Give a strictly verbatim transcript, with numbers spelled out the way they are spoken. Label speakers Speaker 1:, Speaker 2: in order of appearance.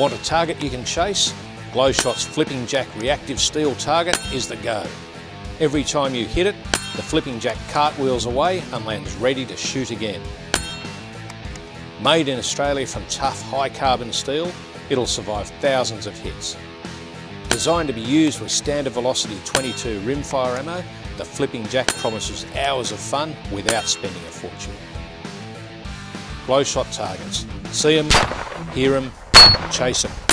Speaker 1: Want a target you can chase? Glowshot's Flipping Jack reactive steel target is the go. Every time you hit it, the Flipping Jack cartwheels away and lands ready to shoot again. Made in Australia from tough, high carbon steel, it'll survive thousands of hits. Designed to be used with standard velocity twenty-two rimfire ammo, the Flipping Jack promises hours of fun without spending a fortune. Glowshot targets. See them, hear them, chase them.